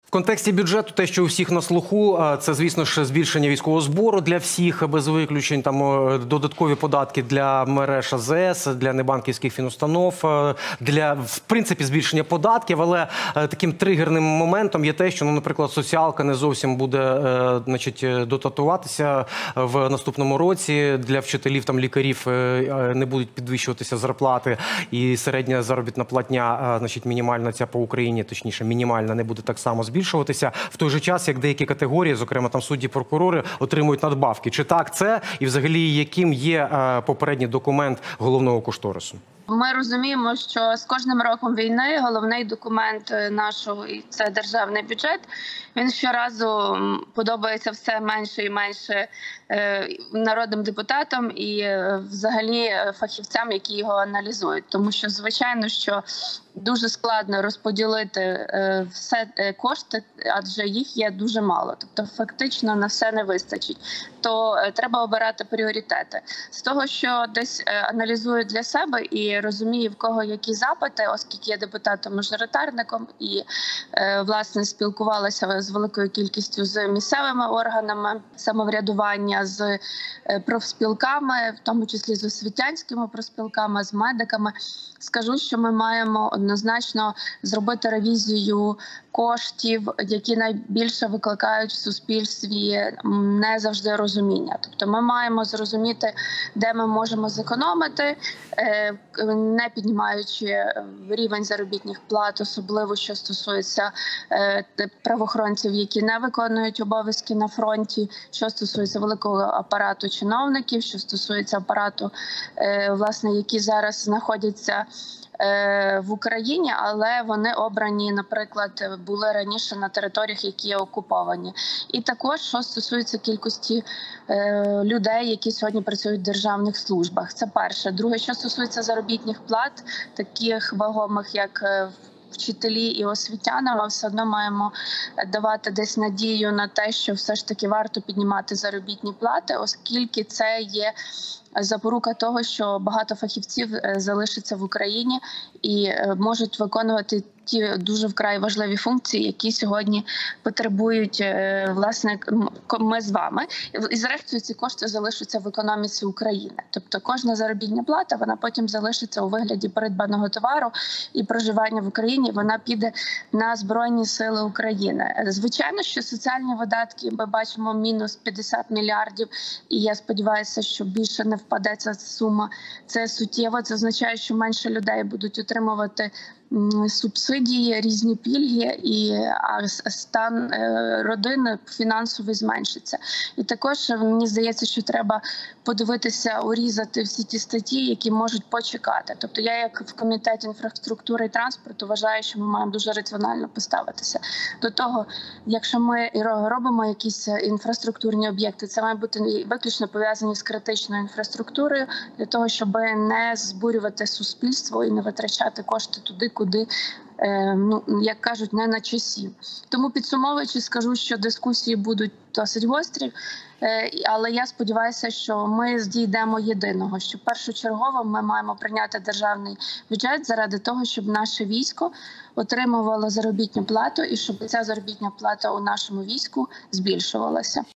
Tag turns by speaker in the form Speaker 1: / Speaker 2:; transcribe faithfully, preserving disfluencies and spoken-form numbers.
Speaker 1: В контексті бюджету те, що у всіх на слуху, це, звісно ж, збільшення військового збору для всіх, без виключень, там додаткові податки для мереж АЗС, для небанківських фінустанов, для, в принципі, збільшення податків, але таким тригерним моментом є те, що, ну, наприклад, соціалка не зовсім буде, значить, дотатуватися в наступному році, для вчителів, там, лікарів не будуть підвищуватися зарплати, і середня заробітна платня, значить, мінімальна ця по Україні, точніше, мінімальна, не буде так само збільшуватися. В той же час, як деякі категорії, зокрема там судді, прокурори, отримують надбавки. Чи так це? І взагалі, яким є попередній документ головного кошторису?
Speaker 2: Ми розуміємо, що з кожним роком війни головний документ нашого – це державний бюджет. Він щоразу подобається все менше і менше народним депутатам і взагалі фахівцям, які його аналізують. Тому що, звичайно, що дуже складно розподілити все кошти, адже їх є дуже мало. Тобто фактично на все не вистачить. То треба обирати пріоритети. З того, що десь аналізую для себе і розумію, в кого які запити, оскільки я депутатом-мажоритарником і, власне, спілкувалася з великою кількістю з місцевими органами самоврядування, з профспілками, в тому числі з освітянськими профспілками, з медиками. Скажу, що ми маємо однозначно зробити ревізію коштів, які найбільше викликають в суспільстві не завжди розуміння. Тобто ми маємо зрозуміти, де ми можемо зекономити, не піднімаючи рівень заробітних плат, особливо що стосується правоохоронців, які не виконують обов'язки на фронті, що стосується великого апарату чиновників, що стосується апарату, власне, які зараз знаходяться в Україні, але вони обрані, наприклад, були раніше на територіях, які є окуповані. І також, що стосується кількості людей, які сьогодні працюють в державних службах. Це перше. Друге, що стосується заробітних плат, таких вагомих, як вчителі і освітяни, ми все одно маємо давати десь надію на те, що все ж таки варто піднімати заробітні плати, оскільки це є запорука того, що багато фахівців залишаться в Україні і можуть виконувати ті дуже вкрай важливі функції, які сьогодні потребують, власне, ми з вами. І, зрештою, ці кошти залишаться в економіці України. Тобто кожна заробітна плата, вона потім залишиться у вигляді придбаного товару і проживання в Україні, вона піде на Збройні Сили України. Звичайно, що соціальні видатки, ми бачимо, мінус п'ятдесят мільярдів, і я сподіваюся, що більше не впаде ця сума. Це суттєво, це означає, що менше людей будуть отримувати субсидії, різні пільги, і стан родини фінансовий зменшиться. І також мені здається, що треба подивитися, урізати всі ті статті, які можуть почекати. Тобто я, як в комітеті інфраструктури і транспорту, вважаю, що ми маємо дуже раціонально поставитися до того, якщо ми робимо якісь інфраструктурні об'єкти, це має бути виключно пов'язані з критичною інфраструктурою, для того, щоб не збурювати суспільство і не витрачати кошти туди, куди, ну, як кажуть, не на часі. Тому, підсумовуючи, скажу, що дискусії будуть досить гострі, але я сподіваюся, що ми дійдемо єдиного, що першочергово ми маємо прийняти державний бюджет заради того, щоб наше військо отримувало заробітну плату і щоб ця заробітна плата у нашому війську збільшувалася.